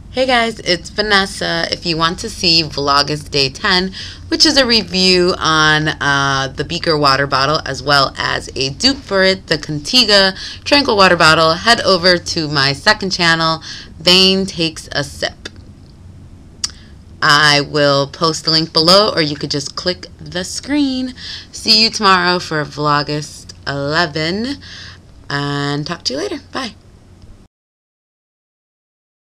Hey guys, it's Vanessa. If you want to see VLOGUST Day 10, which is a review on the Bkr water bottle as well as a dupe for it, the Contiga Tranquil water bottle, head over to my second channel, Vane Takes a Sip. I will post the link below, or you could just click the screen. See you tomorrow for VLOGUST 11, and talk to you later. Bye.